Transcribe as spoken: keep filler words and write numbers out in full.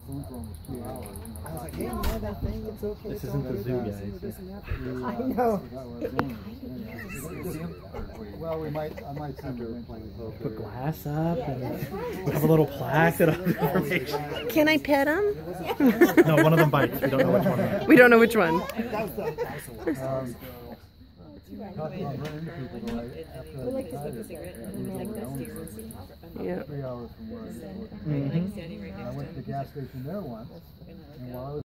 phone for almost two hours. I was like, hey, you know that thing? It's okay. This it's isn't the okay. zoo, It's guys. this and that. I I know. Well, we might, I might send her Put glass up and have a little plaque that information. Can I pet him? No, one of them bites. We don't know which one. We don't know which one. Um, talking about burning people, like, after I retired, Yeah. three hours from where I was working. Mm-hmm. And I went to the gas station there once, and while I was